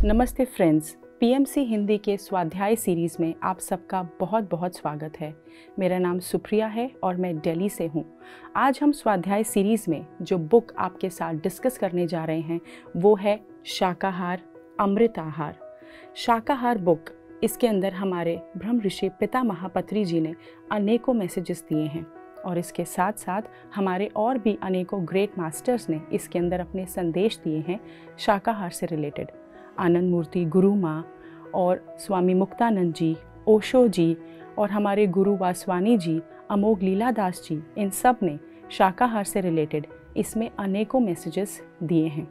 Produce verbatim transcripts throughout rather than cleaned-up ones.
नमस्ते friends, PMC Hindi के स्वाध्याय सीरीज़ में आप सबका बहुत बहुत स्वागत है। मेरा नाम सुप्रिया है और मैं दिल्ली से हूँ। आज हम स्वाध्याय सीरीज़ में जो बुक आपके साथ डिस्कस करने जा रहे हैं वो है शाकाहार अमृत आहार। शाकाहार बुक, इसके अंदर हमारे ब्रह्म ऋषि पितामह पत्री जी ने अनेकों मैसेजेस दिए हैं और इसके साथ साथ हमारे और भी अनेकों ग्रेट मास्टर्स ने इसके अंदर अपने संदेश दिए हैं शाकाहार से रिलेटेड। आनंद मूर्ति गुरु माँ और स्वामी मुक्तानंद जी, ओशो जी और हमारे गुरु वासवानी जी, अमोघ लीलादास जी, इन सब ने शाकाहार से रिलेटेड इसमें अनेकों मैसेजेस दिए हैं।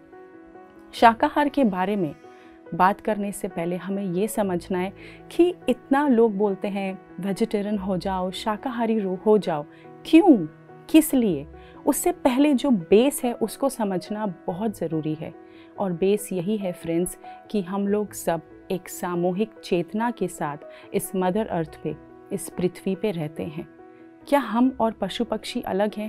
शाकाहार के बारे में बात करने से पहले हमें ये समझना है कि इतना लोग बोलते हैं वेजिटेरियन हो जाओ, शाकाहारी हो जाओ, क्यों, किस लिए? उससे पहले जो बेस है उसको समझना बहुत ज़रूरी है। और बेस यही है फ्रेंड्स कि हम लोग सब एक सामूहिक चेतना के साथ इस मदर अर्थ पे, इस पृथ्वी पे रहते हैं। क्या हम और पशु पक्षी अलग हैं?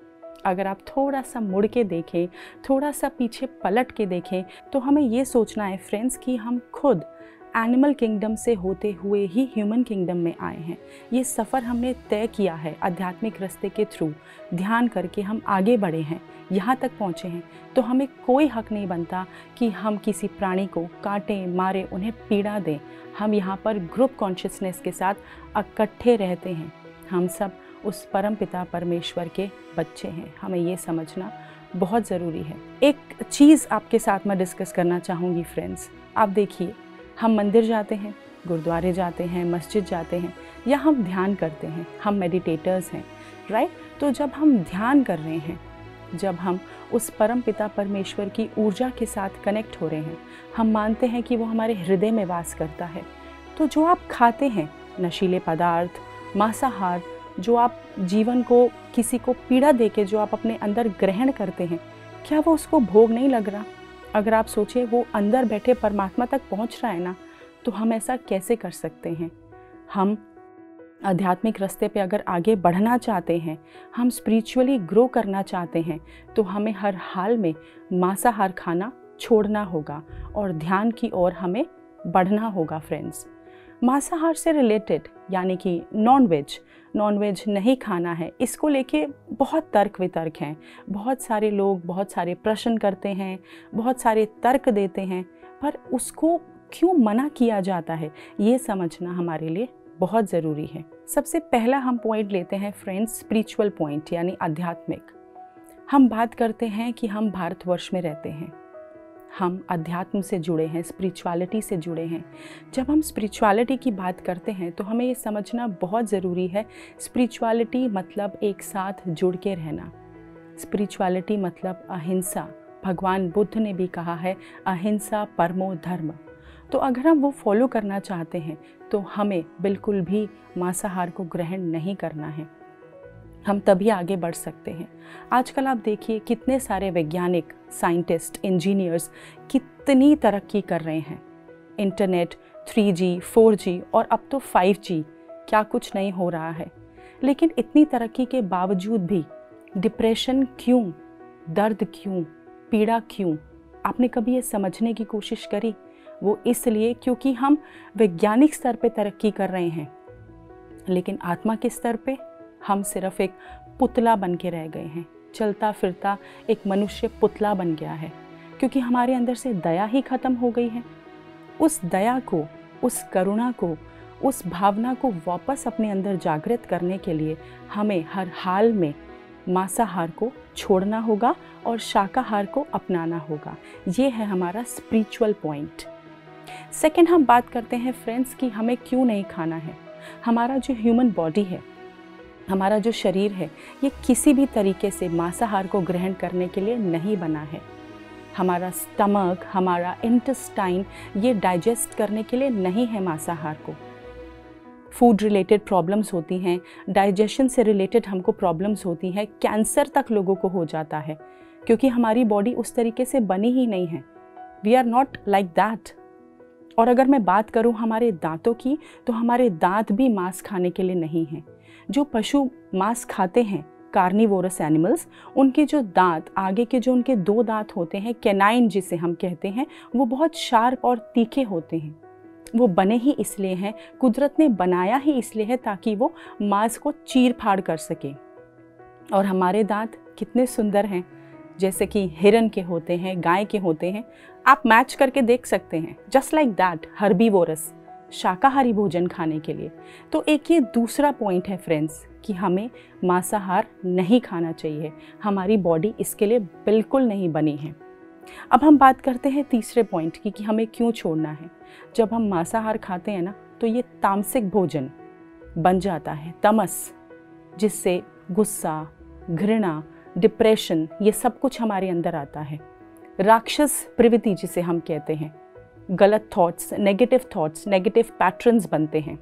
अगर आप थोड़ा सा मुड़ के देखें, थोड़ा सा पीछे पलट के देखें तो हमें ये सोचना है फ्रेंड्स कि हम खुद एनिमल किंगडम से होते हुए ही ह्यूमन किंगडम में आए हैं। ये सफ़र हमने तय किया है आध्यात्मिक रास्ते के थ्रू, ध्यान करके हम आगे बढ़े हैं, यहाँ तक पहुँचे हैं। तो हमें कोई हक नहीं बनता कि हम किसी प्राणी को काटें, मारें, उन्हें पीड़ा दें। हम यहाँ पर ग्रुप कॉन्शियसनेस के साथ इकट्ठे रहते हैं। हम सब उस परम पिता परमेश्वर के बच्चे हैं। हमें ये समझना बहुत ज़रूरी है। एक चीज़ आपके साथ मैं डिस्कस करना चाहूँगी फ्रेंड्स। आप देखिए, हम मंदिर जाते हैं, गुरुद्वारे जाते हैं, मस्जिद जाते हैं, या हम ध्यान करते हैं, हम मेडिटेटर्स हैं, राइट? तो जब हम ध्यान कर रहे हैं, जब हम उस परम पिता परमेश्वर की ऊर्जा के साथ कनेक्ट हो रहे हैं, हम मानते हैं कि वो हमारे हृदय में वास करता है। तो जो आप खाते हैं, नशीले पदार्थ, मांसाहार, जो आप जीवन को किसी को पीड़ा देके जो आप अपने अंदर ग्रहण करते हैं, क्या वो उसको भोग नहीं लग रहा? अगर आप सोचें वो अंदर बैठे परमात्मा तक पहुंच रहा है ना, तो हम ऐसा कैसे कर सकते हैं? हम आध्यात्मिक रास्ते पे अगर आगे बढ़ना चाहते हैं, हम स्पिरिचुअली ग्रो करना चाहते हैं, तो हमें हर हाल में मांसाहार खाना छोड़ना होगा और ध्यान की ओर हमें बढ़ना होगा फ्रेंड्स। मांसाहार से रिलेटेड यानी कि नॉन वेज नॉन वेज नहीं खाना है, इसको लेके बहुत तर्क वितर्क हैं। बहुत सारे लोग बहुत सारे प्रश्न करते हैं, बहुत सारे तर्क देते हैं, पर उसको क्यों मना किया जाता है ये समझना हमारे लिए बहुत ज़रूरी है। सबसे पहला हम पॉइंट लेते हैं फ्रेंड्स, स्पिरिचुअल पॉइंट यानी आध्यात्मिक। हम बात करते हैं कि हम भारतवर्ष में रहते हैं, हम अध्यात्म से जुड़े हैं, स्पिरिचुअलिटी से जुड़े हैं। जब हम स्पिरिचुअलिटी की बात करते हैं तो हमें ये समझना बहुत ज़रूरी है, स्पिरिचुअलिटी मतलब एक साथ जुड़ के रहना। स्पिरिचुअलिटी मतलब अहिंसा। भगवान बुद्ध ने भी कहा है अहिंसा परमो धर्म। तो अगर हम वो फॉलो करना चाहते हैं तो हमें बिल्कुल भी मांसाहार को ग्रहण नहीं करना है। हम तभी आगे बढ़ सकते हैं। आजकल आप देखिए कितने सारे वैज्ञानिक, साइंटिस्ट, इंजीनियर्स कितनी तरक्की कर रहे हैं। Internet, three G, four G और अब तो फाइव जी, क्या कुछ नहीं हो रहा है। लेकिन इतनी तरक्की के बावजूद भी डिप्रेशन क्यों, दर्द क्यों, पीड़ा क्यों? आपने कभी ये समझने की कोशिश करी? वो इसलिए क्योंकि हम वैज्ञानिक स्तर पे तरक्की कर रहे हैं, लेकिन आत्मा के स्तर पे हम सिर्फ एक पुतला बन के रह गए हैं। चलता फिरता एक मनुष्य पुतला बन गया है, क्योंकि हमारे अंदर से दया ही खत्म हो गई है। उस दया को, उस करुणा को, उस भावना को वापस अपने अंदर जागृत करने के लिए हमें हर हाल में मांसाहार को छोड़ना होगा और शाकाहार को अपनाना होगा। ये है हमारा स्पिरिचुअल पॉइंट। सेकेंड, हम बात करते हैं फ्रेंड्स कि हमें क्यों नहीं खाना है। हमारा जो ह्यूमन बॉडी है, हमारा जो शरीर है, ये किसी भी तरीके से मांसाहार को ग्रहण करने के लिए नहीं बना है। हमारा स्टमक, हमारा इंटेस्टाइन ये डाइजेस्ट करने के लिए नहीं है मांसाहार को। फूड रिलेटेड प्रॉब्लम्स होती हैं, डाइजेशन से रिलेटेड हमको प्रॉब्लम्स होती हैं, कैंसर तक लोगों को हो जाता है, क्योंकि हमारी बॉडी उस तरीके से बनी ही नहीं है। We are not like that. और अगर मैं बात करूं हमारे दांतों की, तो हमारे दांत भी मांस खाने के लिए नहीं हैं। जो पशु मांस खाते हैं, कार्निवोरस एनिमल्स, उनके जो दांत, आगे के जो उनके दो दांत होते हैं, कैनाइन जिसे हम कहते हैं, वो बहुत शार्प और तीखे होते हैं। वो बने ही इसलिए हैं, कुदरत ने बनाया ही इसलिए है ताकि वो मांस को चीर फाड़ कर सके। और हमारे दांत कितने सुंदर हैं, जैसे कि हिरन के होते हैं, गाय के होते हैं। आप मैच करके देख सकते हैं, जस्ट लाइक दैट हर्बीवोरस, शाकाहारी भोजन खाने के लिए। तो एक ये दूसरा पॉइंट है फ्रेंड्स कि हमें मांसाहार नहीं खाना चाहिए, हमारी बॉडी इसके लिए बिल्कुल नहीं बनी है। अब हम बात करते हैं तीसरे पॉइंट की कि हमें क्यों छोड़ना है। जब हम मांसाहार खाते हैं ना, तो ये तामसिक भोजन बन जाता है, तमस, जिससे गुस्सा, घृणा, डिप्रेशन, ये सब कुछ हमारे अंदर आता है। राक्षस प्रवृत्ति जिसे हम कहते हैं, गलत thoughts, negative thoughts, negative patterns बनते हैं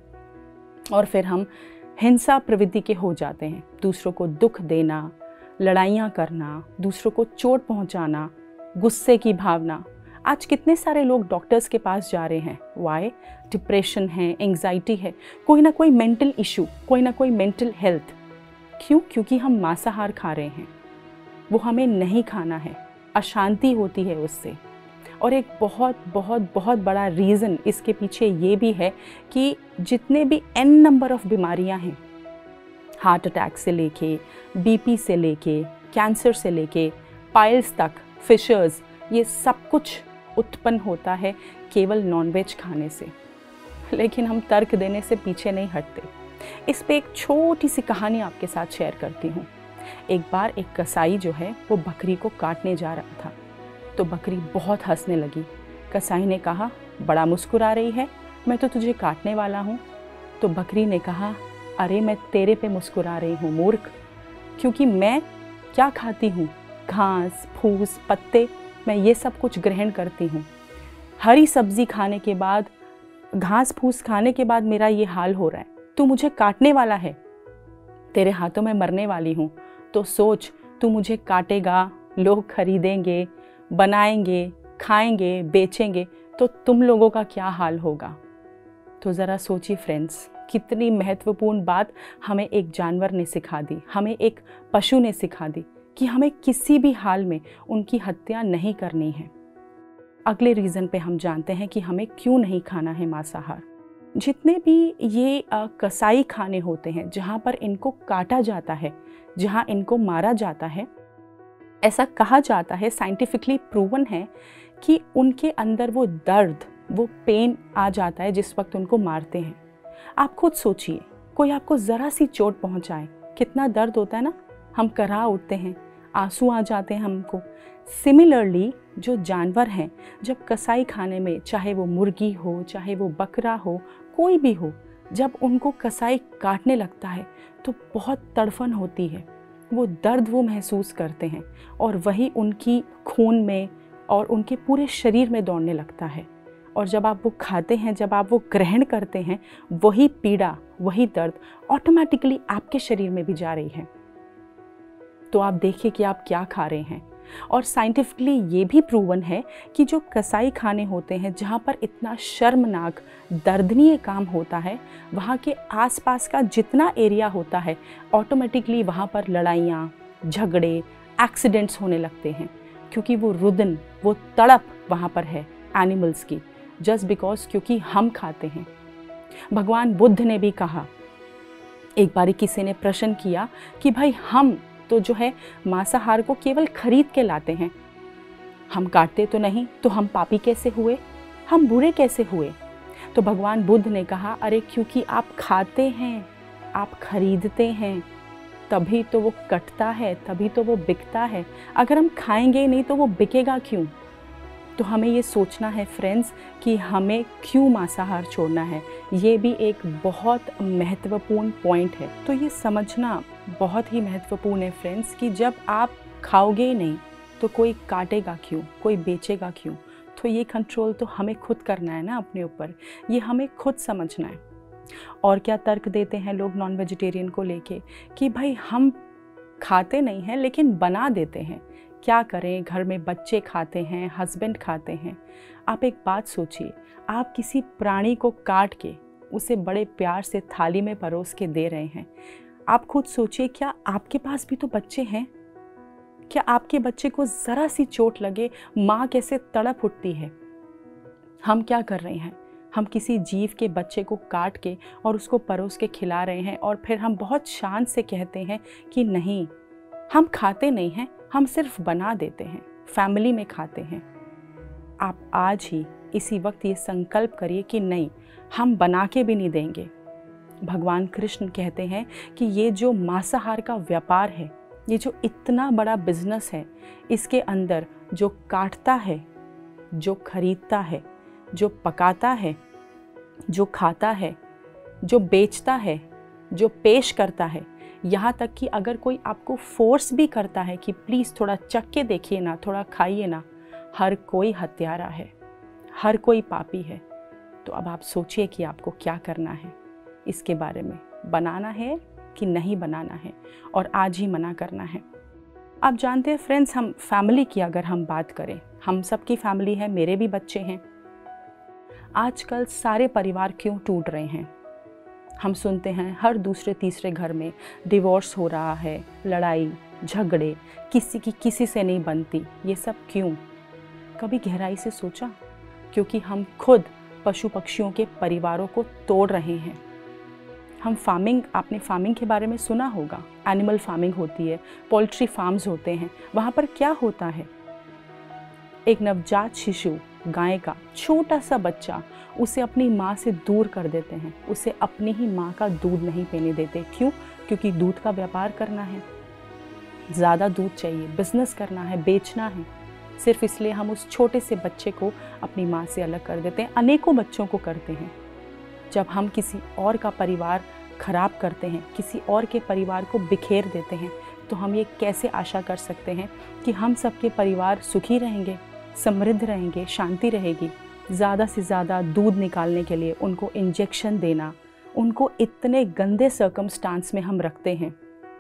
और फिर हम हिंसा प्रवृत्ति के हो जाते हैं। दूसरों को दुख देना, लड़ाइयाँ करना, दूसरों को चोट पहुँचाना, गुस्से की भावना। आज कितने सारे लोग डॉक्टर्स के पास जा रहे हैं, वाई? डिप्रेशन है, एंग्जाइटी है, कोई ना कोई मेंटल इशू, कोई ना कोई मेंटल हेल्थ। क्यों? क्योंकि हम मांसाहार खा रहे हैं। वो हमें नहीं खाना है, अशांति होती है उससे। और एक बहुत बहुत बहुत बड़ा रीज़न इसके पीछे ये भी है कि जितने भी एन नंबर ऑफ बीमारियां हैं, हार्ट अटैक से लेके, बीपी से लेके, कैंसर से लेके, पाइल्स तक, फिशर्स, ये सब कुछ उत्पन्न होता है केवल नॉनवेज खाने से। लेकिन हम तर्क देने से पीछे नहीं हटते। इस पे एक छोटी सी कहानी आपके साथ शेयर करती हूँ। एक बार एक कसाई जो है वो बकरी को काटने जा रहा था, तो बकरी बहुत हंसने लगी। कसाई ने कहा, बड़ा मुस्कुरा रही है, मैं तो तुझे काटने वाला हूँ। तो बकरी ने कहा, अरे मैं तेरे पे मुस्कुरा रही हूँ मूर्ख, क्योंकि मैं क्या खाती हूँ? घास, फूस, पत्ते, मैं ये सब कुछ ग्रहण करती हूँ। हरी सब्जी खाने के बाद, घास फूस खाने के बाद मेरा ये हाल हो रहा है। तू मुझे काटने वाला है, तेरे हाथों में मरने वाली हूँ। तो सोच, तू मुझे काटेगा, लोग खरीदेंगे, बनाएंगे, खाएंगे, बेचेंगे, तो तुम लोगों का क्या हाल होगा? तो ज़रा सोचिए फ्रेंड्स, कितनी महत्वपूर्ण बात हमें एक जानवर ने सिखा दी, हमें एक पशु ने सिखा दी कि हमें किसी भी हाल में उनकी हत्या नहीं करनी है। अगले रीज़न पे हम जानते हैं कि हमें क्यों नहीं खाना है मांसाहार। जितने भी ये आ, कसाई खाने होते हैं, जहाँ पर इनको काटा जाता है, जहाँ इनको मारा जाता है, ऐसा कहा जाता है, साइंटिफिकली प्रूवन है कि उनके अंदर वो दर्द, वो पेन आ जाता है जिस वक्त उनको मारते हैं। आप खुद सोचिए, कोई आपको ज़रा सी चोट पहुंचाए, कितना दर्द होता है ना, हम कराह उठते हैं, आंसू आ जाते हैं हमको। सिमिलरली जो जानवर हैं, जब कसाई खाने में, चाहे वो मुर्गी हो, चाहे वो बकरा हो, कोई भी हो, जब उनको कसाई काटने लगता है तो बहुत तड़फन होती है, वो दर्द वो महसूस करते हैं और वही उनकी खून में और उनके पूरे शरीर में दौड़ने लगता है। और जब आप वो खाते हैं, जब आप वो ग्रहण करते हैं, वही पीड़ा, वही दर्द ऑटोमेटिकली आपके शरीर में भी जा रही है। तो आप देखिए कि आप क्या खा रहे हैं। और साइंटिफिकली ये भी प्रूवन है कि जो कसाई खाने होते हैं, जहाँ पर इतना शर्मनाक, दर्दनीय काम होता है, वहाँ के आसपास का जितना एरिया होता है, ऑटोमेटिकली वहाँ पर लड़ाइयाँ, झगड़े, एक्सीडेंट्स होने लगते हैं, क्योंकि वो रुदन, वो तड़प वहाँ पर है एनिमल्स की, जस्ट बिकॉज क्योंकि हम खाते हैं। भगवान बुद्ध ने भी कहा, एक बारी किसी ने प्रश्न किया कि भाई हम तो जो है मांसाहार को केवल खरीद के लाते हैं, हम काटते तो नहीं, तो हम पापी कैसे हुए, हम बुरे कैसे हुए? तो भगवान बुद्ध ने कहा, अरे क्योंकि आप खाते हैं, आप खरीदते हैं, तभी तो वो कटता है, तभी तो वो बिकता है। अगर हम खाएंगे नहीं तो वो बिकेगा क्यों? तो हमें ये सोचना है फ्रेंड्स कि हमें क्यों मांसाहार छोड़ना है। ये भी एक बहुत महत्वपूर्ण पॉइंट है। तो ये समझना बहुत ही महत्वपूर्ण है फ्रेंड्स कि जब आप खाओगे ही नहीं तो कोई काटेगा क्यों, कोई बेचेगा क्यों? तो ये कंट्रोल तो हमें खुद करना है ना अपने ऊपर, ये हमें खुद समझना है। और क्या तर्क देते हैं लोग नॉन वेजिटेरियन को लेके कि भाई हम खाते नहीं हैं लेकिन बना देते हैं, क्या करें, घर में बच्चे खाते हैं, हस्बैंड खाते हैं। आप एक बात सोचिए, आप किसी प्राणी को काट के उसे बड़े प्यार से थाली में परोस के दे रहे हैं, आप खुद सोचिए, क्या आपके पास भी तो बच्चे हैं? क्या आपके बच्चे को ज़रा सी चोट लगे माँ कैसे तड़प उठती है? हम क्या कर रहे हैं? हम किसी जीव के बच्चे को काट के और उसको परोस के खिला रहे हैं और फिर हम बहुत शान से कहते हैं कि नहीं, हम खाते नहीं हैं, हम सिर्फ बना देते हैं, फैमिली में खाते हैं। आप आज ही इसी वक्त ये संकल्प करिए कि नहीं, हम बना के भी नहीं देंगे। भगवान कृष्ण कहते हैं कि ये जो मांसाहार का व्यापार है, ये जो इतना बड़ा बिजनेस है, इसके अंदर जो काटता है, जो खरीदता है, जो पकाता है, जो खाता है, जो बेचता है, जो पेश करता है, यहाँ तक कि अगर कोई आपको फोर्स भी करता है कि प्लीज़ थोड़ा चख के देखिए ना, थोड़ा खाइए ना, हर कोई हत्यारा है, हर कोई पापी है। तो अब आप सोचिए कि आपको क्या करना है इसके बारे में, बनाना है कि नहीं बनाना है, और आज ही मना करना है। आप जानते हैं फ्रेंड्स, हम फैमिली की अगर हम बात करें, हम सबकी फैमिली है, मेरे भी बच्चे हैं। आजकल सारे परिवार क्यों टूट रहे हैं? हम सुनते हैं हर दूसरे तीसरे घर में डिवोर्स हो रहा है, लड़ाई झगड़े, किसी की किसी से नहीं बनती। ये सब क्यों? कभी गहराई से सोचा? क्योंकि हम खुद पशु पक्षियों के परिवारों को तोड़ रहे हैं। हम फार्मिंग, आपने फार्मिंग के बारे में सुना होगा, एनिमल फार्मिंग होती है, पोल्ट्री फार्म्स होते हैं। वहाँ पर क्या होता है? एक नवजात शिशु गाय का छोटा सा बच्चा, उसे अपनी माँ से दूर कर देते हैं, उसे अपनी ही माँ का दूध नहीं पीने देते। क्यों? क्योंकि दूध का व्यापार करना है, ज़्यादा दूध चाहिए, बिजनेस करना है, बेचना है। सिर्फ इसलिए हम उस छोटे से बच्चे को अपनी माँ से अलग कर देते हैं। अनेकों बच्चों को करते हैं। जब हम किसी और का परिवार खराब करते हैं, किसी और के परिवार को बिखेर देते हैं, तो हम ये कैसे आशा कर सकते हैं कि हम सबके परिवार सुखी रहेंगे, समृद्ध रहेंगे, शांति रहेगी? ज़्यादा से ज़्यादा दूध निकालने के लिए उनको इंजेक्शन देना, उनको इतने गंदे सर्कमस्टांस में हम रखते हैं,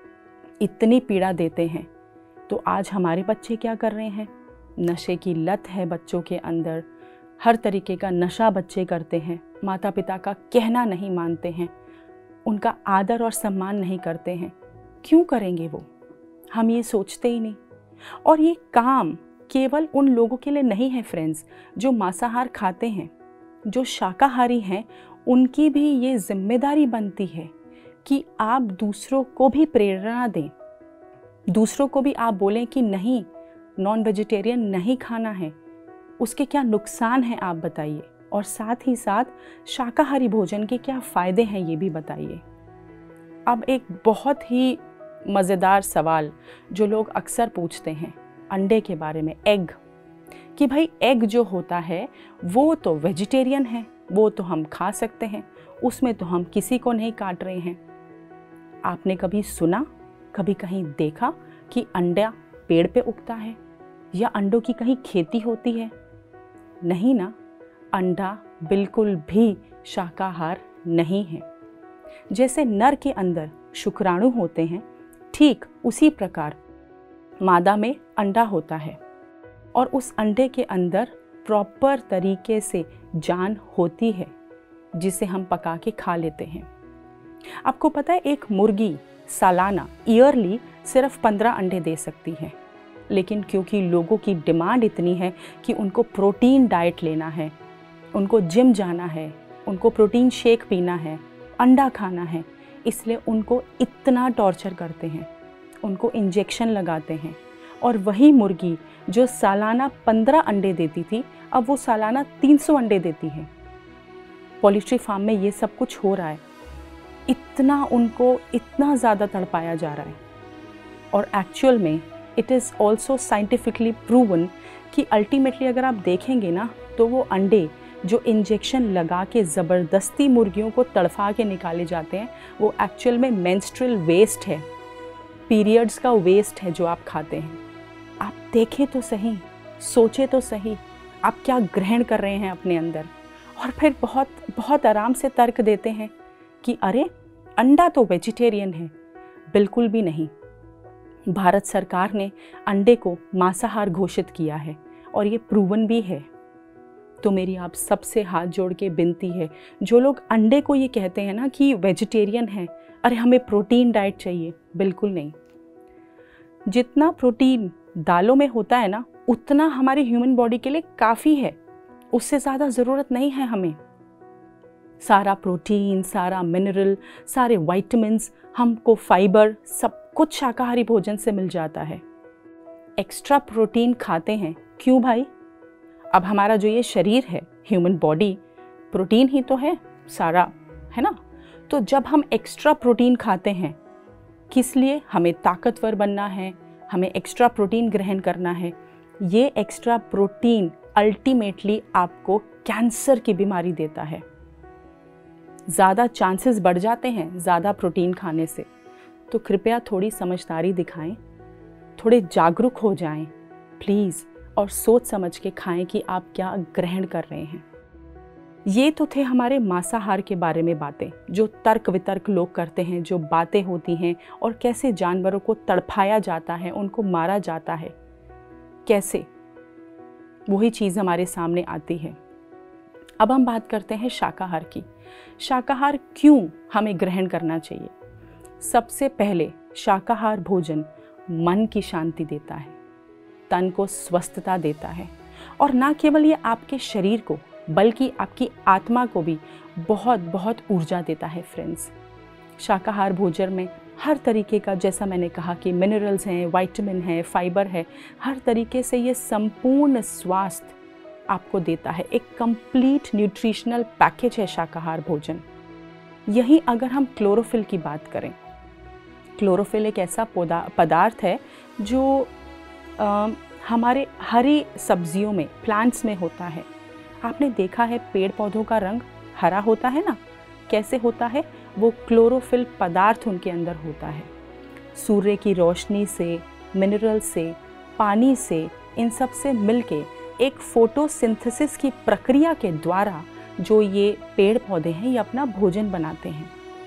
इतनी पीड़ा देते हैं। तो आज हमारे बच्चे क्या कर रहे हैं? नशे की लत है बच्चों के अंदर, हर तरीके का नशा बच्चे करते हैं, माता पिता का कहना नहीं मानते हैं, उनका आदर और सम्मान नहीं करते हैं। क्यों करेंगे वो? हम ये सोचते ही नहीं। और ये काम केवल उन लोगों के लिए नहीं है फ्रेंड्स, जो मांसाहार खाते हैं, जो शाकाहारी हैं, उनकी भी ये जिम्मेदारी बनती है कि आप दूसरों को भी प्रेरणा दें, दूसरों को भी आप बोलें कि नहीं, नॉन वेजिटेरियन नहीं खाना है, उसके क्या नुकसान हैं आप बताइए, और साथ ही साथ शाकाहारी भोजन के क्या फ़ायदे हैं ये भी बताइए। अब एक बहुत ही मज़ेदार सवाल जो लोग अक्सर पूछते हैं अंडे के बारे में, एग, कि भाई एग जो होता है वो तो वेजिटेरियन है, वो तो हम खा सकते हैं, उसमें तो हम किसी को नहीं काट रहे हैं। आपने कभी सुना, कभी कहीं देखा कि अंडा पेड़ पे उगता है या अंडों की कहीं खेती होती है? नहीं ना। अंडा बिल्कुल भी शाकाहार नहीं है। जैसे नर के अंदर शुक्राणु होते हैं, ठीक उसी प्रकार मादा में अंडा होता है, और उस अंडे के अंदर प्रॉपर तरीके से जान होती है जिसे हम पका के खा लेते हैं। आपको पता है एक मुर्गी सालाना, ईयरली सिर्फ पंद्रह अंडे दे सकती है, लेकिन क्योंकि लोगों की डिमांड इतनी है कि उनको प्रोटीन डाइट लेना है, उनको जिम जाना है, उनको प्रोटीन शेक पीना है, अंडा खाना है, इसलिए उनको इतना टॉर्चर करते हैं, उनको इंजेक्शन लगाते हैं। और वही मुर्गी जो सालाना पंद्रह अंडे देती थी, अब वो सालाना तीन सौ अंडे देती है। पोल्ट्री फार्म में ये सब कुछ हो रहा है, इतना उनको इतना ज़्यादा तड़पाया जा रहा है। और एक्चुअल में it is also scientifically proven कि अल्टीमेटली अगर आप देखेंगे ना, तो वो अंडे जो इंजेक्शन लगा के ज़बरदस्ती मुर्गियों को तड़फा के निकाले जाते हैं, वो एक्चुअल में मेंस्ट्रुअल वेस्ट है, पीरियड्स का वेस्ट है जो आप खाते हैं। आप देखें तो सही, सोचे तो सही, आप क्या ग्रहण कर रहे हैं अपने अंदर। और फिर बहुत बहुत आराम से तर्क देते हैं कि अरे अंडा तो वेजिटेरियन है। बिल्कुल भी नहीं। भारत सरकार ने अंडे को मांसाहार घोषित किया है और ये प्रूवन भी है। तो मेरी आप सबसे हाथ जोड़ के विनती है, जो लोग अंडे को ये कहते हैं ना कि वेजिटेरियन है, अरे हमें प्रोटीन डाइट चाहिए, बिल्कुल नहीं। जितना प्रोटीन दालों में होता है ना, उतना हमारी ह्यूमन बॉडी के लिए काफ़ी है, उससे ज़्यादा ज़रूरत नहीं है हमें। सारा प्रोटीन, सारा मिनरल, सारे विटामिन्स, हमको फाइबर, सब कुछ शाकाहारी भोजन से मिल जाता है। एक्स्ट्रा प्रोटीन खाते हैं क्यों भाई? अब हमारा जो ये शरीर है, ह्यूमन बॉडी, प्रोटीन ही तो है सारा, है ना? तो जब हम एक्स्ट्रा प्रोटीन खाते हैं, किस लिए? हमें ताकतवर बनना है, हमें एक्स्ट्रा प्रोटीन ग्रहण करना है। ये एक्स्ट्रा प्रोटीन अल्टीमेटली आपको कैंसर की बीमारी देता है। ज़्यादा चांसेस बढ़ जाते हैं ज़्यादा प्रोटीन खाने से। तो कृपया थोड़ी समझदारी दिखाएं, थोड़े जागरूक हो जाएं प्लीज़, और सोच समझ के खाएं कि आप क्या ग्रहण कर रहे हैं। ये तो थे हमारे मांसाहार के बारे में बातें, जो तर्क वितर्क लोग करते हैं, जो बातें होती हैं, और कैसे जानवरों को तड़पाया जाता है, उनको मारा जाता है, कैसे वही चीज़ हमारे सामने आती है। अब हम बात करते हैं शाकाहार की। शाकाहार क्यों हमें ग्रहण करना चाहिए? सबसे पहले शाकाहार भोजन मन की शांति देता है, तन को स्वस्थता देता है, और ना केवल ये आपके शरीर को बल्कि आपकी आत्मा को भी बहुत बहुत ऊर्जा देता है फ्रेंड्स। शाकाहार भोजन में हर तरीके का, जैसा मैंने कहा कि मिनरल्स हैं, विटामिन है, फाइबर है, हर तरीके से ये संपूर्ण स्वास्थ्य आपको देता है। एक कंप्लीट न्यूट्रिशनल पैकेज है शाकाहार भोजन। यही अगर हम क्लोरोफिल की बात करें, क्लोरोफिल एक ऐसा पदार्थ है जो आ, हमारे हरी सब्जियों में, प्लांट्स में होता है। आपने देखा है पेड़ पौधों का रंग हरा होता है ना, कैसे होता है? वो क्लोरोफिल पदार्थ उनके अंदर होता है। सूर्य की रोशनी से, मिनरल से, पानी से, इन सब से मिलके एक फोटोसिंथेसिस की प्रक्रिया के द्वारा जो ये पेड़ पौधे हैं, ये अपना भोजन बनाते हैं।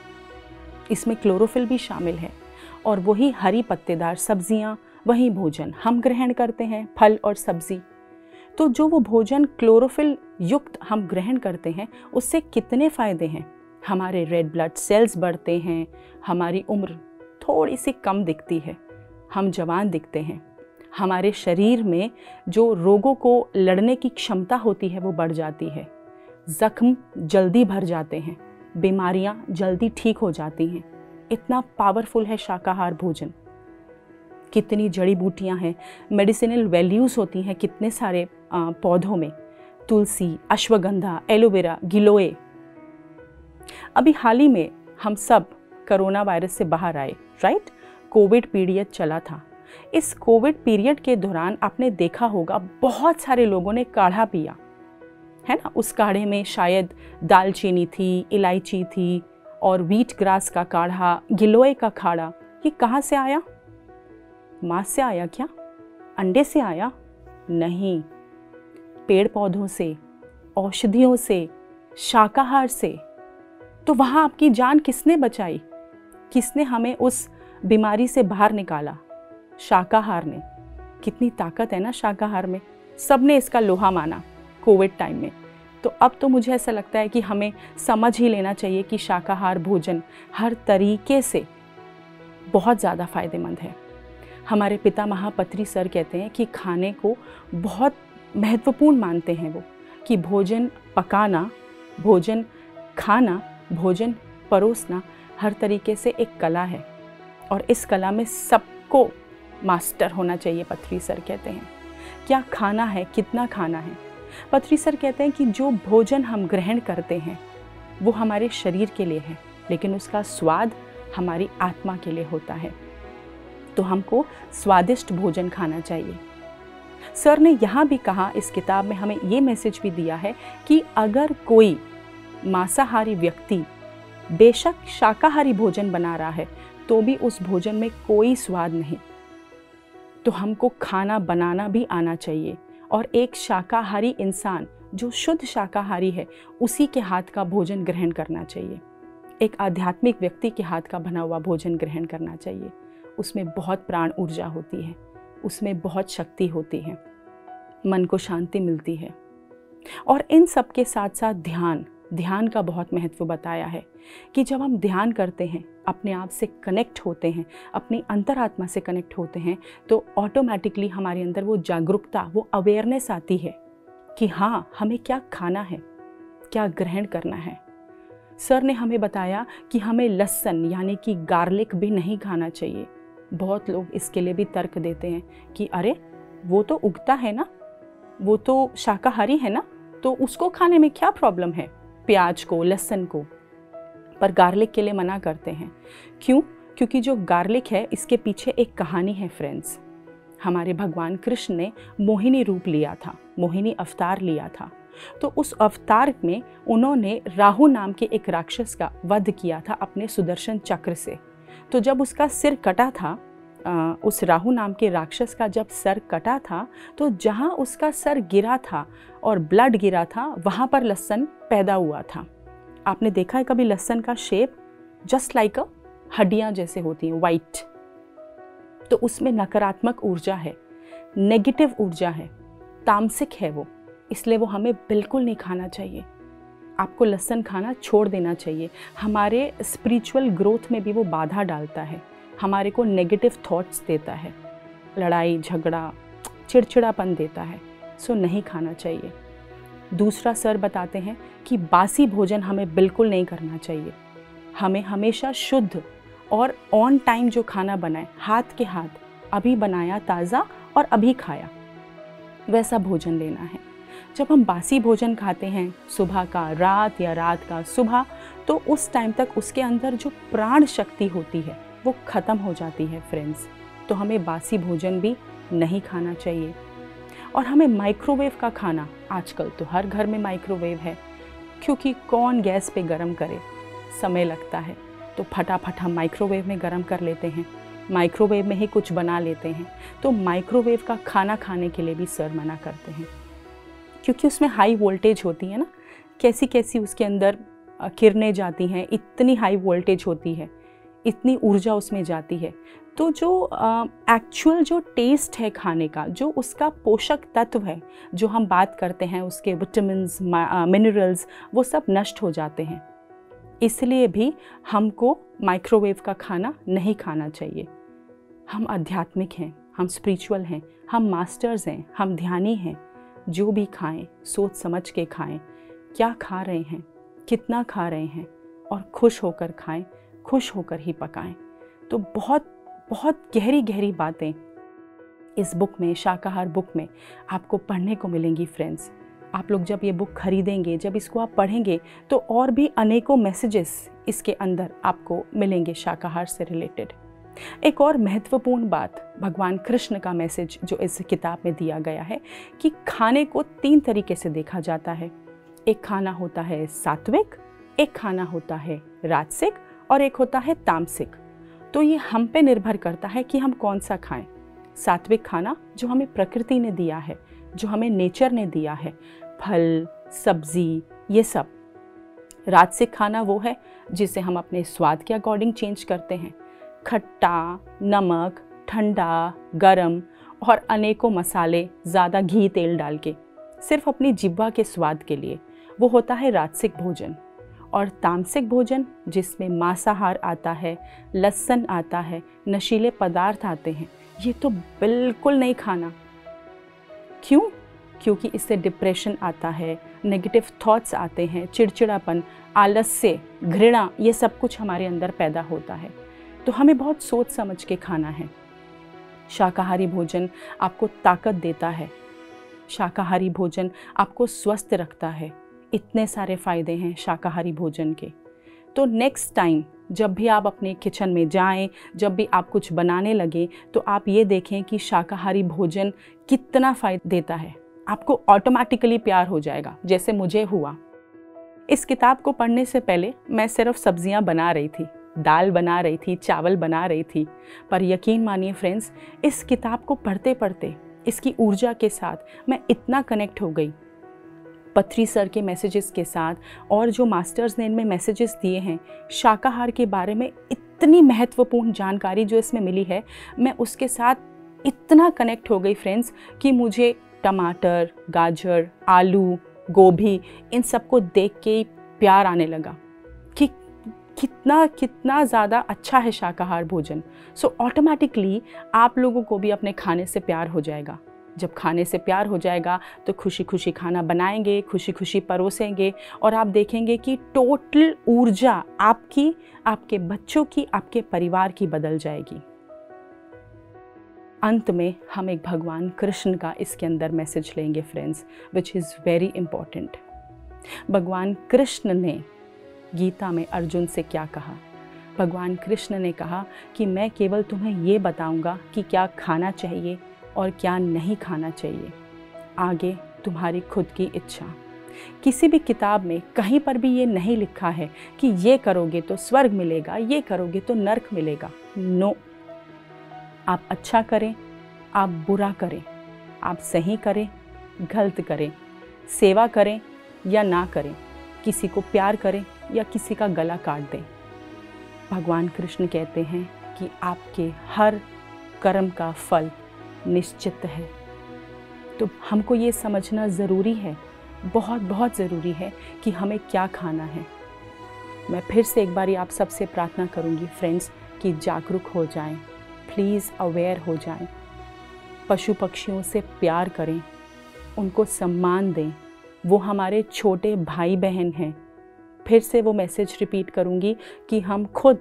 इसमें क्लोरोफिल भी शामिल है, और वही हरी पत्तेदार सब्जियां, वही भोजन हम ग्रहण करते हैं, फल और सब्जी। तो जो वो भोजन क्लोरोफिल युक्त हम ग्रहण करते हैं, उससे कितने फ़ायदे हैं? हमारे रेड ब्लड सेल्स बढ़ते हैं, हमारी उम्र थोड़ी सी कम दिखती है, हम जवान दिखते हैं, हमारे शरीर में जो रोगों को लड़ने की क्षमता होती है वो बढ़ जाती है, जख्म जल्दी भर जाते हैं, बीमारियां जल्दी ठीक हो जाती हैं। इतना पावरफुल है शाकाहार भोजन। कितनी जड़ी बूटियां हैं, मेडिसिनल वैल्यूज़ होती हैं कितने सारे पौधों में, तुलसी, अश्वगंधा, एलोवेरा, गिलोय। अभी हाल ही में हम सब कोरोना वायरस से बाहर आए, राइट? कोविड पीरियड चला था। इस कोविड पीरियड के दौरान आपने देखा होगा बहुत सारे लोगों ने काढ़ा पिया, है ना? उस काढ़े में शायद दालचीनी थी, इलायची थी, और व्हीट ग्रास का काढ़ा, गिलोय का काढ़ा। ये कहाँ से आया? मांस से आया क्या? अंडे से आया? नहीं, पेड़ पौधों से, औषधियों से, शाकाहार से। तो वहाँ आपकी जान किसने बचाई? किसने हमें उस बीमारी से बाहर निकाला? शाकाहार ने। कितनी ताकत है ना शाकाहार में। सबने इसका लोहा माना कोविड टाइम में। तो अब तो मुझे ऐसा लगता है कि हमें समझ ही लेना चाहिए कि शाकाहार भोजन हर तरीके से बहुत ज़्यादा फ़ायदेमंद है। हमारे पिता महापत्री सर कहते हैं कि खाने को बहुत महत्वपूर्ण मानते हैं वो, कि भोजन पकाना, भोजन खाना, भोजन परोसना हर तरीके से एक कला है, और इस कला में सबको मास्टर होना चाहिए। पत्री सर कहते हैं क्या खाना है, कितना खाना है। पत्री सर कहते हैं कि जो भोजन हम ग्रहण करते हैं वो हमारे शरीर के लिए है, लेकिन उसका स्वाद हमारी आत्मा के लिए होता है। तो हमको स्वादिष्ट भोजन खाना चाहिए। सर ने यहाँ भी कहा, इस किताब में हमें ये मैसेज भी दिया है कि अगर कोई मांसाहारी व्यक्ति बेशक शाकाहारी भोजन बना रहा है तो भी उस भोजन में कोई स्वाद नहीं, तो हमको खाना बनाना भी आना चाहिए। और एक शाकाहारी इंसान जो शुद्ध शाकाहारी है, उसी के हाथ का भोजन ग्रहण करना चाहिए। एक आध्यात्मिक व्यक्ति के हाथ का बना हुआ भोजन ग्रहण करना चाहिए। उसमें बहुत प्राण ऊर्जा होती है, उसमें बहुत शक्ति होती है, मन को शांति मिलती है। और इन सब के साथ साथ ध्यान ध्यान का बहुत महत्व बताया है कि जब हम ध्यान करते हैं, अपने आप से कनेक्ट होते हैं, अपनी अंतरात्मा से कनेक्ट होते हैं, तो ऑटोमेटिकली हमारे अंदर वो जागरूकता, वो अवेयरनेस आती है कि हाँ, हमें क्या खाना है, क्या ग्रहण करना है। सर ने हमें बताया कि हमें लहसुन यानी कि गार्लिक भी नहीं खाना चाहिए। बहुत लोग इसके लिए भी तर्क देते हैं कि अरे वो तो उगता है ना, वो तो शाकाहारी है ना, तो उसको खाने में क्या प्रॉब्लम है, प्याज को, लहसुन को। पर गार्लिक के लिए मना करते हैं। क्यों? क्योंकि जो गार्लिक है, इसके पीछे एक कहानी है फ्रेंड्स। हमारे भगवान कृष्ण ने मोहिनी रूप लिया था, मोहिनी अवतार लिया था। तो उस अवतार में उन्होंने राहु नाम के एक राक्षस का वध किया था अपने सुदर्शन चक्र से। तो जब उसका सिर कटा था, आ, उस राहु नाम के राक्षस का जब सर कटा था, तो जहाँ उसका सर गिरा था और ब्लड गिरा था, वहाँ पर लहसुन पैदा हुआ था। आपने देखा है कभी लहसुन का शेप जस्ट लाइक अ हड्डियाँ जैसे होती हैं, वाइट। तो उसमें नकारात्मक ऊर्जा है, नेगेटिव ऊर्जा है, तामसिक है वो, इसलिए वो हमें बिल्कुल नहीं खाना चाहिए। आपको लहसुन खाना छोड़ देना चाहिए। हमारे स्पिरिचुअल ग्रोथ में भी वो बाधा डालता है, हमारे को नेगेटिव थॉट्स देता है, लड़ाई झगड़ा, चिड़चिड़ापन देता है। सो नहीं खाना चाहिए। दूसरा सर बताते हैं कि बासी भोजन हमें बिल्कुल नहीं करना चाहिए। हमें हमेशा शुद्ध और ऑन टाइम जो खाना बनाए, हाथ के हाथ, अभी बनाया ताज़ा और अभी खाया, वैसा भोजन लेना है। जब हम बासी भोजन खाते हैं, सुबह का रात या रात का सुबह, तो उस टाइम तक उसके अंदर जो प्राण शक्ति होती है वो ख़त्म हो जाती है फ्रेंड्स। तो हमें बासी भोजन भी नहीं खाना चाहिए। और हमें माइक्रोवेव का खाना, आजकल तो हर घर में माइक्रोवेव है, क्योंकि कौन गैस पे गरम करे, समय लगता है, तो फटाफट हम माइक्रोवेव में गरम कर लेते हैं, माइक्रोवेव में ही कुछ बना लेते हैं। तो माइक्रोवेव का खाना खाने के लिए भी सर मना करते हैं, क्योंकि उसमें हाई वोल्टेज होती है ना, कैसी कैसी उसके अंदर किरणें जाती हैं, इतनी हाई वोल्टेज होती है, इतनी ऊर्जा उसमें जाती है। तो जो एक्चुअल जो टेस्ट है खाने का, जो उसका पोषक तत्व है, जो हम बात करते हैं उसके विटामिन्स, मिनरल्स, वो सब नष्ट हो जाते हैं। इसलिए भी हमको माइक्रोवेव का खाना नहीं खाना चाहिए। हम आध्यात्मिक हैं, हम स्पिरिचुअल हैं, हम मास्टर्स हैं, हम ध्यानी हैं। जो भी खाएं सोच समझ के खाएं, क्या खा रहे हैं, कितना खा रहे हैं, और खुश होकर खाएं, खुश होकर ही पकाएं। तो बहुत बहुत गहरी गहरी बातें इस बुक में, शाकाहार बुक में आपको पढ़ने को मिलेंगी फ्रेंड्स। आप लोग जब ये बुक खरीदेंगे, जब इसको आप पढ़ेंगे, तो और भी अनेकों मैसेजेस इसके अंदर आपको मिलेंगे शाकाहार से रिलेटेड। एक और महत्वपूर्ण बात, भगवान कृष्ण का मैसेज जो इस किताब में दिया गया है कि खाने को तीन तरीके से देखा जाता है। एक खाना होता है सात्विक, एक खाना होता है राजसिक, और एक होता है तामसिक। तो ये हम पे निर्भर करता है कि हम कौन सा खाएं। सात्विक खाना जो हमें प्रकृति ने दिया है, जो हमें नेचर ने दिया है, फल, सब्जी, ये सब। राजसिक खाना वो है जिसे हम अपने स्वाद के अकॉर्डिंग चेंज करते हैं, खट्टा, नमक, ठंडा, गरम और अनेकों मसाले, ज़्यादा घी तेल डाल के, सिर्फ अपनी जिह्वा के स्वाद के लिए, वो होता है राजसिक भोजन। और तामसिक भोजन जिसमें मांसाहार आता है, लहसुन आता है, नशीले पदार्थ आते हैं, ये तो बिल्कुल नहीं खाना। क्यों? क्योंकि इससे डिप्रेशन आता है, नेगेटिव थॉट्स आते हैं, चिड़चिड़ापन, आलस्य, घृणा, ये सब कुछ हमारे अंदर पैदा होता है। तो हमें बहुत सोच समझ के खाना है। शाकाहारी भोजन आपको ताकत देता है, शाकाहारी भोजन आपको स्वस्थ रखता है। इतने सारे फ़ायदे हैं शाकाहारी भोजन के। तो नेक्स्ट टाइम जब भी आप अपने किचन में जाएं, जब भी आप कुछ बनाने लगे, तो आप ये देखें कि शाकाहारी भोजन कितना फ़ायदा देता है। आपको ऑटोमेटिकली प्यार हो जाएगा, जैसे मुझे हुआ। इस किताब को पढ़ने से पहले मैं सिर्फ सब्जियां बना रही थी, दाल बना रही थी, चावल बना रही थी। पर यकीन मानिए फ्रेंड्स, इस किताब को पढ़ते पढ़ते, इसकी ऊर्जा के साथ मैं इतना कनेक्ट हो गई पथरी सर के मैसेजेस के साथ, और जो मास्टर्स ने इनमें मैसेजेस दिए हैं शाकाहार के बारे में, इतनी महत्वपूर्ण जानकारी जो इसमें मिली है, मैं उसके साथ इतना कनेक्ट हो गई फ्रेंड्स कि मुझे टमाटर, गाजर, आलू, गोभी, इन सबको देख के प्यार आने लगा कि कितना कितना ज़्यादा अच्छा है शाकाहार भोजन। सो ऑटोमेटिकली आप लोगों को भी अपने खाने से प्यार हो जाएगा। जब खाने से प्यार हो जाएगा तो खुशी खुशी खाना बनाएंगे, खुशी खुशी परोसेंगे, और आप देखेंगे कि टोटल ऊर्जा आपकी, आपके बच्चों की, आपके परिवार की बदल जाएगी। अंत में हम एक भगवान कृष्ण का इसके अंदर मैसेज लेंगे friends, which is very important. भगवान कृष्ण ने गीता में अर्जुन से क्या कहा? भगवान कृष्ण ने कहा कि मैं केवल तुम्हें ये बताऊंगा कि क्या खाना चाहिए और क्या नहीं खाना चाहिए, आगे तुम्हारी खुद की इच्छा। किसी भी किताब में कहीं पर भी ये नहीं लिखा है कि ये करोगे तो स्वर्ग मिलेगा, ये करोगे तो नर्क मिलेगा। नो, आप अच्छा करें, आप बुरा करें, आप सही करें, गलत करें, सेवा करें या ना करें, किसी को प्यार करें या किसी का गला काट दें, भगवान कृष्ण कहते हैं कि आपके हर कर्म का फल निश्चित है। तो हमको ये समझना ज़रूरी है, बहुत बहुत ज़रूरी है कि हमें क्या खाना है। मैं फिर से एक बारी आप सबसे प्रार्थना करूँगी फ्रेंड्स कि जागरूक हो जाएं, प्लीज़ अवेयर हो जाएं, पशु पक्षियों से प्यार करें, उनको सम्मान दें, वो हमारे छोटे भाई बहन हैं। फिर से वो मैसेज रिपीट करूँगी कि हम खुद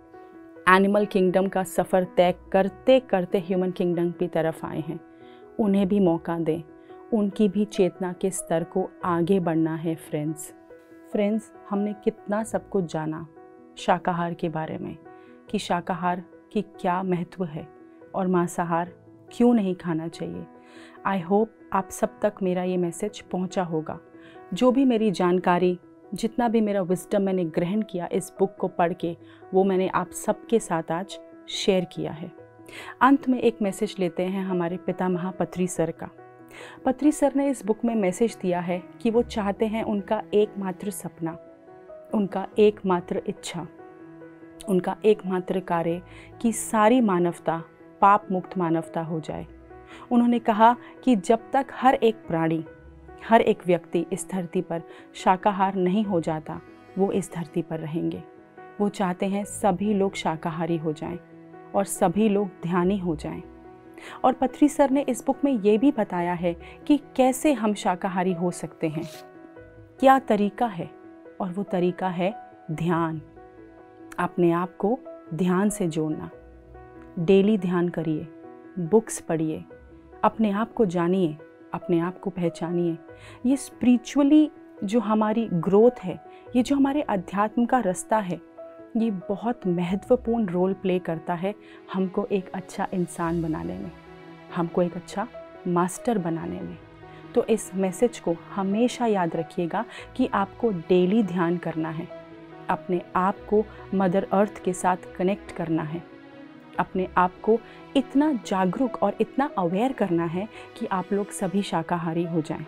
एनिमल किंगडम का सफ़र तय करते करते ह्यूमन किंगडम की तरफ आए हैं। उन्हें भी मौका दें, उनकी भी चेतना के स्तर को आगे बढ़ना है फ्रेंड्स। फ्रेंड्स, हमने कितना सब कुछ जाना शाकाहार के बारे में कि शाकाहार की क्या महत्व है और मांसाहार क्यों नहीं खाना चाहिए। आई होप आप सब तक मेरा ये मैसेज पहुंचा होगा। जो भी मेरी जानकारी, जितना भी मेरा विजडम मैंने ग्रहण किया इस बुक को पढ़ के, वो मैंने आप सबके साथ आज शेयर किया है। अंत में एक मैसेज लेते हैं हमारे पितामह पत्री सर का। पत्री सर ने इस बुक में मैसेज दिया है कि वो चाहते हैं उनका एकमात्र सपना, उनका एकमात्र इच्छा, उनका एकमात्र कार्य कि सारी मानवता पाप मुक्त मानवता हो जाए। उन्होंने कहा कि जब तक हर एक प्राणी, हर एक व्यक्ति इस धरती पर शाकाहार नहीं हो जाता, वो इस धरती पर रहेंगे। वो चाहते हैं सभी लोग शाकाहारी हो जाएं और सभी लोग ध्यानी हो जाएं। और पत्री सर ने इस बुक में ये भी बताया है कि कैसे हम शाकाहारी हो सकते हैं, क्या तरीका है, और वो तरीका है ध्यान। अपने आप को ध्यान से जोड़ना। डेली ध्यान करिए, बुक्स पढ़िए, अपने आप को जानिए, अपने आप को पहचानिए। ये स्पिरिचुअली जो हमारी ग्रोथ है, ये जो हमारे अध्यात्म का रास्ता है, ये बहुत महत्वपूर्ण रोल प्ले करता है हमको एक अच्छा इंसान बनाने में, हमको एक अच्छा मास्टर बनाने में। तो इस मैसेज को हमेशा याद रखिएगा कि आपको डेली ध्यान करना है, अपने आप को मदर अर्थ के साथ कनेक्ट करना है, अपने आप को इतना जागरूक और इतना अवेयर करना है कि आप लोग सभी शाकाहारी हो जाएं।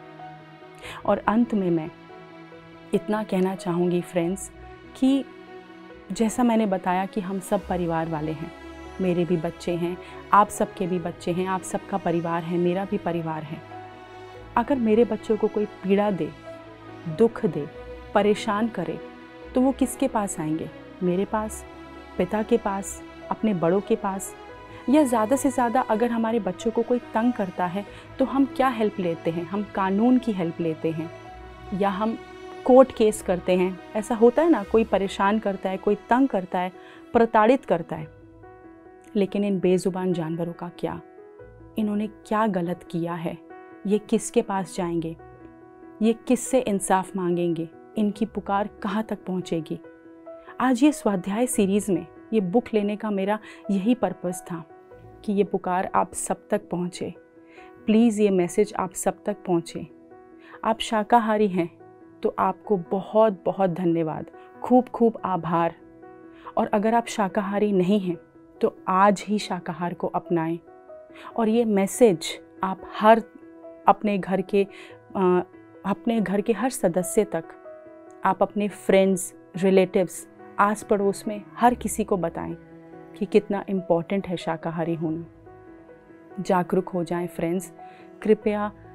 और अंत में मैं इतना कहना चाहूँगी फ्रेंड्स कि जैसा मैंने बताया कि हम सब परिवार वाले हैं, मेरे भी बच्चे हैं, आप सबके भी बच्चे हैं, आप सबका परिवार है, मेरा भी परिवार है। अगर मेरे बच्चों को कोई पीड़ा दे, दुख दे, परेशान करे, तो वो किसके पास आएंगे? मेरे पास, पिता के पास, अपने बड़ों के पास। या ज़्यादा से ज़्यादा अगर हमारे बच्चों को कोई तंग करता है तो हम क्या हेल्प लेते हैं? हम कानून की हेल्प लेते हैं या हम कोर्ट केस करते हैं। ऐसा होता है ना, कोई परेशान करता है, कोई तंग करता है, प्रताड़ित करता है। लेकिन इन बेजुबान जानवरों का क्या? इन्होंने क्या गलत किया है? ये किसके पास जाएंगे? ये किससे इंसाफ मांगेंगे? इनकी पुकार कहाँ तक पहुँचेगी? आज ये स्वाध्याय सीरीज़ में ये बुक लेने का मेरा यही पर्पस था कि ये पुकार आप सब तक पहुँचे। प्लीज़ ये मैसेज आप सब तक पहुँचे। आप शाकाहारी हैं तो आपको बहुत बहुत धन्यवाद, खूब खूब आभार। और अगर आप शाकाहारी नहीं हैं तो आज ही शाकाहार को अपनाएं। और ये मैसेज आप हर अपने घर के आ, अपने घर के हर सदस्य तक, आप अपने फ्रेंड्स, रिलेटिव्स, आस पड़ोस में हर किसी को बताएं कि कितना इम्पॉर्टेंट है शाकाहारी होना। जागरूक हो जाएं फ्रेंड्स। कृपया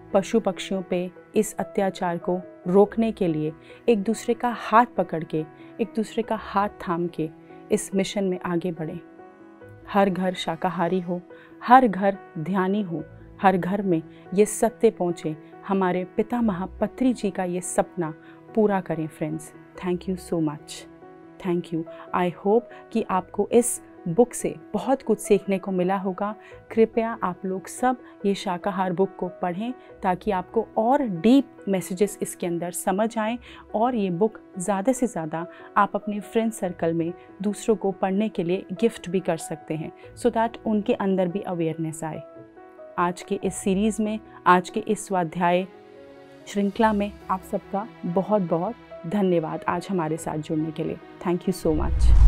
पशु पक्षियों पे इस अत्याचार को रोकने के लिए एक दूसरे का हाथ पकड़ के, एक दूसरे का हाथ थाम के इस मिशन में आगे बढ़ें। हर घर शाकाहारी हो, हर घर ध्यानी हो, हर घर में ये सत्य पहुँचे। हमारे पितामह पत्री जी का ये सपना पूरा करें friends. Thank you so much. Thank you. I hope कि आपको इस बुक से बहुत कुछ सीखने को मिला होगा। कृपया आप लोग सब ये शाकाहार बुक को पढ़ें ताकि आपको और डीप मैसेजेस इसके अंदर समझ आएं और ये बुक ज़्यादा से ज़्यादा आप अपने फ्रेंड सर्कल में दूसरों को पढ़ने के लिए गिफ्ट भी कर सकते हैं, सो दैट उनके अंदर भी अवेयरनेस आए। आज के इस सीरीज़ में, आज के इस स्वाध्याय श्रृंखला में आप सबका बहुत बहुत धन्यवाद आज हमारे साथ जुड़ने के लिए। Thank you so much.